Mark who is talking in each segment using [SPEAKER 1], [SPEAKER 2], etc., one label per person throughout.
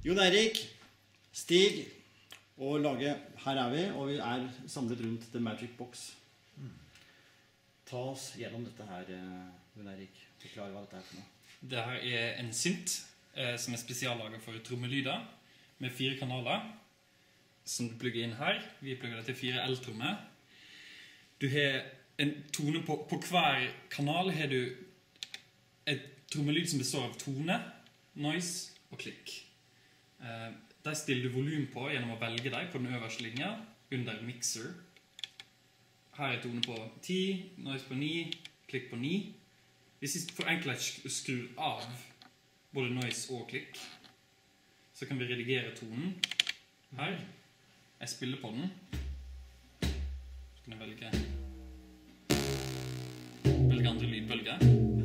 [SPEAKER 1] Jon Erik, Stig og laget, her vi, og vi samlet rundt The Magic Box. Ta oss gjennom dette her, Jon Erik. Forklar hva dette for noe.
[SPEAKER 2] Det her en synt som spesiallaget for trommelyder med 4 kanaler som du plugger inn her. Vi plugger det til 4 L-trommer. Du har en tone på hver kanal har du et trommelyd som består av tone, noise og klikk. Der stiller du volum på gjennom å velge deg på den øverste linja under mixer. Her tone på 10, noise på 9, klikk på 9. Hvis vi for enkelhet skrur av både noise og klikk, så kan vi redigere tonen her. Jeg spiller på den. Så kan jeg velge andre lydbølger.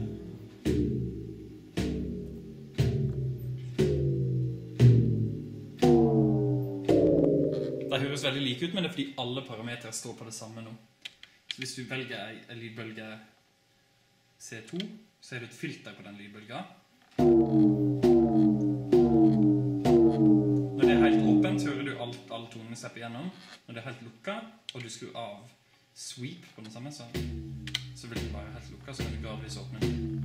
[SPEAKER 2] Det høres veldig like ut, men det fordi alle parametere står på det samme nå. Så hvis du velger en lydbølge C2, så er det et filter på den lydbølgen. Når det helt åpent, hører du alle tonene slipper igjennom. Når det helt lukket, og du skrur av sweep på den samme, så vil du bare helt lukket, så kan du gradvis åpne.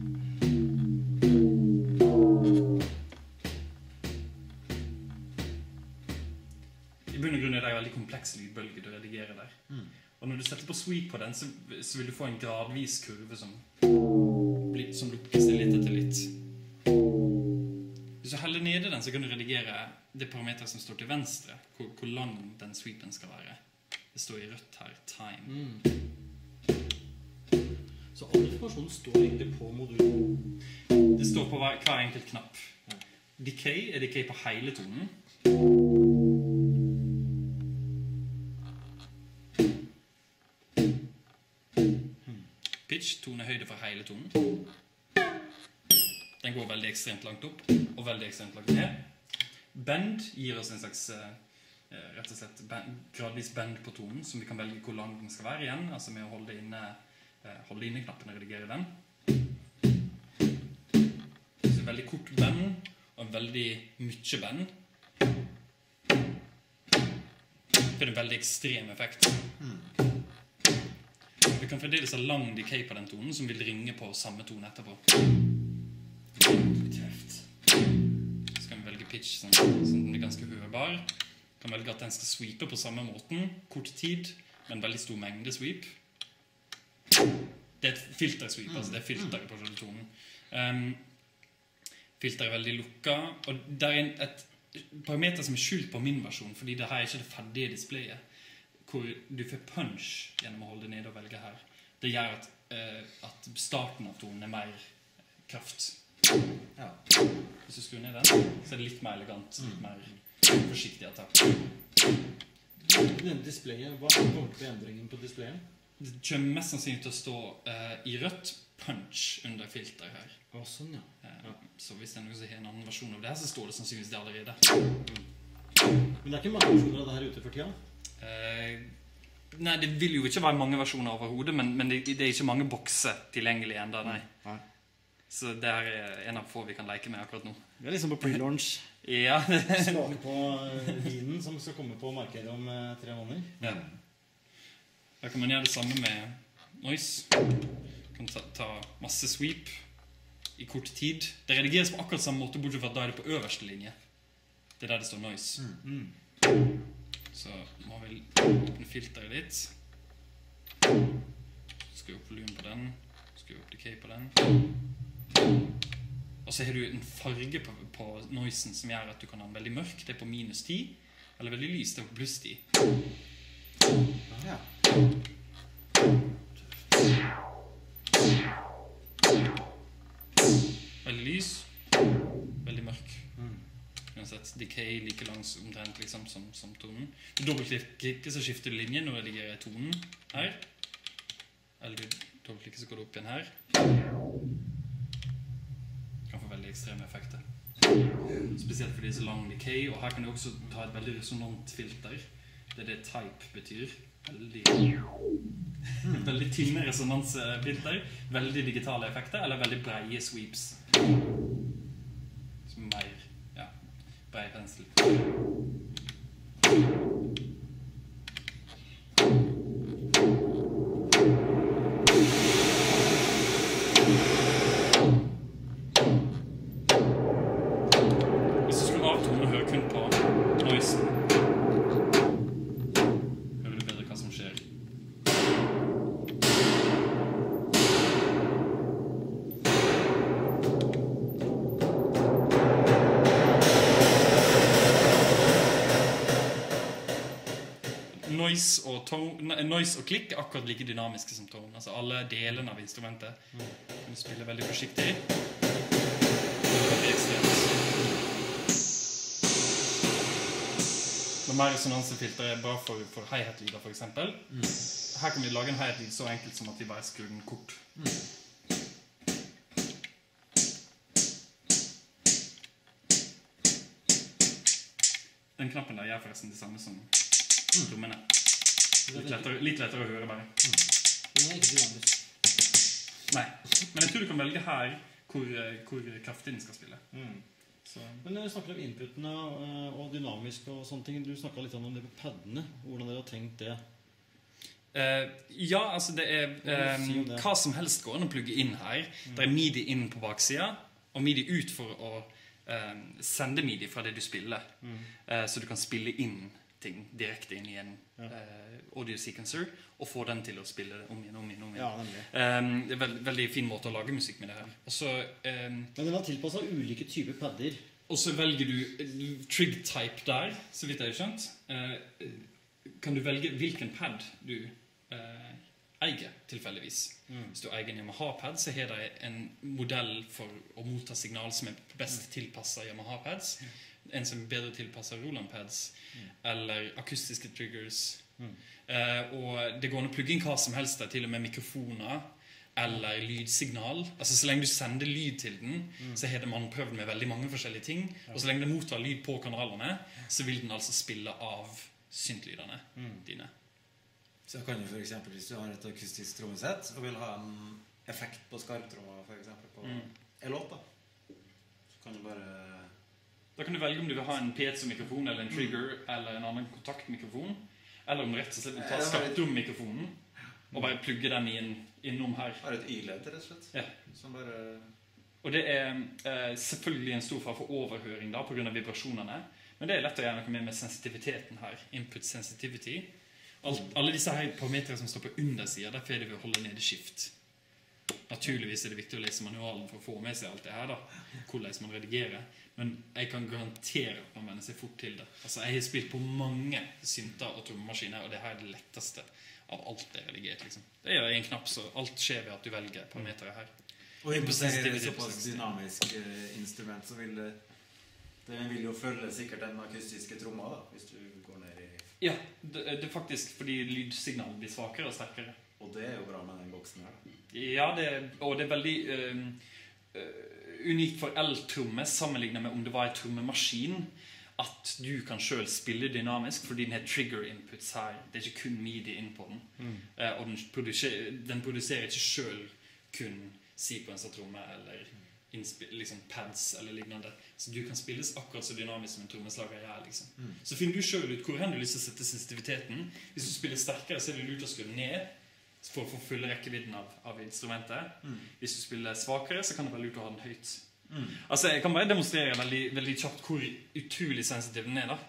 [SPEAKER 2] I bunn og grunn det en veldig kompleks lydbølge du redigerer der. Og når du setter på sweep på den, så vil du få en gradvis kurve som lukker seg litt etter litt. Hvis du heller nede den, så kan du redigere det parameteret som står til venstre, hvor lang den sweepen skal være. Det står i rødt her, time.
[SPEAKER 1] Så all informasjonen står egentlig på modulen?
[SPEAKER 2] Det står på hver enkelt knapp. Decay decay på hele tonen. Pitch, tonehøyde for hele tonen. Den går veldig ekstremt langt opp, og veldig ekstremt langt ned. Bend gir oss en slags, rett og slett, gradvis bend på tonen, som vi kan velge hvor lang den skal være igjen, altså med å holde inne knappen og redigere den. Så en veldig kort bend, og en veldig mye bend. Det er en veldig ekstrem effekt. Vi kan fremdeles ha lang decay på den tonen, som vil ringe på samme tone etterpå. Tøft. Så kan vi velge pitch som den er ganske hørbar. Vi kan velge at den skal sweepe på samme måten, kort tid, med en veldig stor mengde sweep. Det er et filtersweep, altså det er filteret på selve tonen. Filteret er veldig lukket, og det er et parameter som er skjult på min versjon, fordi det her er ikke det ferdige displayet, hvor du får punch gjennom å holde ned og velge her. Det gjør at starten av tonen er mer kraft. Ja. Hvis du skrur ned den, så er det litt mer elegant, litt mer forsiktig attak.
[SPEAKER 1] Denne displayet, hva kommer til endringen på displayet?
[SPEAKER 2] Det kommer mest sannsynlig til å stå i rødt punch under filter her.
[SPEAKER 1] Sånn, ja.
[SPEAKER 2] Så hvis det er noen som har en annen versjon av det her, så står det sannsynligvis det allerede.
[SPEAKER 1] Men det er ikke mange versjoner av det her ute for tida?
[SPEAKER 2] Nei, det vil jo ikke være mange versjoner overhodet, men det er ikke mange bokser tilgjengelig enda, nei. Så det er en av få vi kan leke med akkurat nå.
[SPEAKER 1] Det er liksom på pre-launch.
[SPEAKER 2] Ja.
[SPEAKER 1] Smake på vinen som skal komme på markedet om 3 måneder.
[SPEAKER 2] Ja. Da kan man gjøre det samme med noise. Man kan ta masse sweep i kort tid. Det redigeres på akkurat samme måte, bortsett fra at da er det på øverste linje. Det er der det står noise. Så må vi åpne filteret litt. Skru opp volum på den. Skru opp decay på den. Og så har du en farge på noisen som gjør at du kan ha den veldig mørk. Det er på -10. Eller veldig lys, det er på +10. Ja. Veldig lys. Veldig mørk. Uansett, decay like langs omtrent liksom som tonen. Du dobbeltklikker, så skifter du linje når du redigerer tonen her. Eller du dobbeltklikker, så går du opp igjen her. Kan få veldig ekstreme effekter. Spesielt fordi det er så lang decay, og her kan du også ta et veldig resonant filter. Det er det type betyr. Veldig tynne resonansfilter, veldig digitale effekter, eller veldig breie sweeps. Som mer, ja, bred pensel. Hvis du skulle av tonen og høre kun på noisen, hører du bedre hva som skjer. Noise og klikk er akkurat like dynamiske som tone. Altså alle delene av instrumentet. Du spiller veldig forsiktig. Veldig ekstremt. Når mer resonansefilter er bra for hi-hat-lyder, for eksempel. Her kan vi lage en hi-hat-lyd så enkelt som at vi bare skrur den kort. Den knappen der gjør forresten det samme som trommene. Litt lettere å høre bare.
[SPEAKER 1] Den er ikke dynamisk.
[SPEAKER 2] Nei, men jeg tror du kan velge her hvor kraftig den skal spille.
[SPEAKER 1] Men når vi snakker om inputene og dynamisk og sånne ting, du snakket litt om det på paddene. Hvordan dere har tenkt det?
[SPEAKER 2] Ja, altså det er hva som helst går an å plugge inn her. Det er MIDI inn på baksida, og MIDI ut for å sende MIDI fra det du spiller. Så du kan spille inn ting direkte inn i en audio sequencer og få den til å spille det om igjen.
[SPEAKER 1] Ja,
[SPEAKER 2] det er veldig fin måte å lage musikk med det her.
[SPEAKER 1] Men den har tilpasset ulike typer padder.
[SPEAKER 2] Og så velger du trig type der, så vidt jeg har skjønt. Kan du velge hvilken pad du eier tilfeldigvis. Hvis du eier en Yamaha-pad, så har de en modell for å motta signal som er best tilpasset Yamaha-pads. En som er bedre tilpasset Roland-pads eller akustiske triggers. Og det går an å plugge inn hva som helst der, til og med mikrofoner eller lydsignal. Altså så lenge du sender lyd til den, så har man prøvd med veldig mange forskjellige ting. Og så lenge det mottar lyd på kanalene, så vil den altså spille av syntlydene dine.
[SPEAKER 3] Så kan du for eksempel, hvis du har et akustisk trommesett og vil ha en effekt på skarptromma for eksempel på en låt, så kan du bare...
[SPEAKER 2] Da kan du velge om du vil ha en piezo-mikrofon eller en trigger eller en annen kontaktmikrofon, eller om du rett og slett vil ta skarptrommikrofonen og bare plugge den innom her.
[SPEAKER 3] Bare et y-ledd, rett og slett.
[SPEAKER 2] Ja.
[SPEAKER 3] Som bare...
[SPEAKER 2] Og det er selvfølgelig en stor fare for overhøring da, på grunn av vibrasjonene, men det er lett å gjøre noe med sensitiviteten her, input sensitivity. Alle disse her parametere som står på undersiden, derfor er det ved å holde nede skift. Naturligvis er det viktig å lese manualen for å få med seg alt det her da, hvordan man redigerer. Men jeg kan garantere at man venner seg fort til det. Altså, jeg har spilt på mange synter og trommemaskiner, og det her er det letteste av alt det redigert, liksom. Det er en knapp, så alt skjer ved at du velger parametere her.
[SPEAKER 3] Og input er et såpass dynamisk instrument, så vil det vil jo følge sikkert den akustiske tromma da, hvis du går ned i...
[SPEAKER 2] Ja, det er faktisk fordi lydsignalet blir svakere og sterkere.
[SPEAKER 3] Og det er jo bra med den boksen her da.
[SPEAKER 2] Ja, og det er veldig unikt for eltromme sammenlignet med om det var en trommemaskin, at du kan selv spille dynamisk, fordi den har trigger inputs her. Det er ikke kun MIDI inn på den. Og den produserer ikke selv kun sequencer-tromme eller liksom pads eller lignende. Så du kan spilles akkurat så dynamisk som en trommeslager er, liksom. Så finner du selv ut hvor hen du har lyst til å sette sensitiviteten. Hvis du spiller sterkere, så er det lurt å skru ned for å få fulle rekkevidden av instrumentet. Hvis du spiller svakere, så kan det være lurt å ha den høyt. Altså, jeg kan bare demonstrere veldig, veldig kjapt hvor utrolig sensitiv den er da.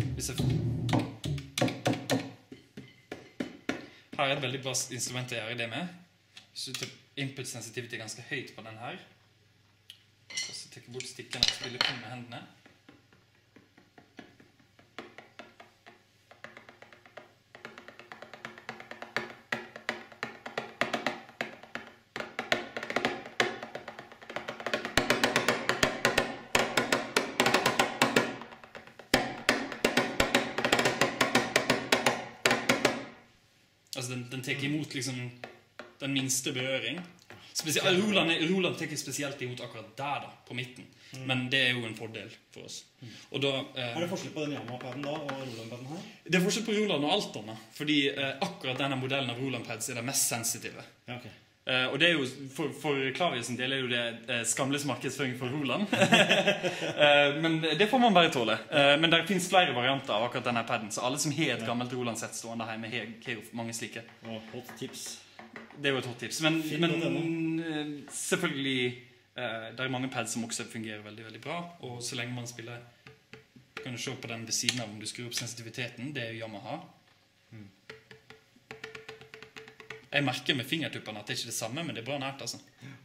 [SPEAKER 2] Her er et veldig bra instrument å gjøre det med. Hvis du tar input sensitivity ganske høyt på den her, og så tar jeg bort stikkene og spiller kun med hendene. Altså den tar imot liksom den minste berøring. Roland tar spesielt imot akkurat der da, på midten. Men det er jo en fordel for oss. Og da,
[SPEAKER 1] er det forskjell på den Yamaha-paden da og Roland-paden her?
[SPEAKER 2] Det er forskjell på Roland og Alton da, fordi akkurat denne modellen av Roland-pads er det mest sensitive.
[SPEAKER 1] Ja, ok.
[SPEAKER 2] Og det jo, for Klavius en del jo det skamløs markedsføring for Roland. Men det får man bare tåle. Men det finnes flere varianter av akkurat denne padden, så alle som har et gammelt Roland-sett stående hjemme, har jo mange slike.
[SPEAKER 1] Og hot tips.
[SPEAKER 2] Det jo et hot tips. Men selvfølgelig, det mange pads som også fungerer veldig, veldig bra. Og så lenge man spiller, kan du se på den ved siden av om du skrur opp sensitiviteten. Det jo Yamaha. Jeg merker med fingertuppene at det ikke er det samme, men det bra nært, altså.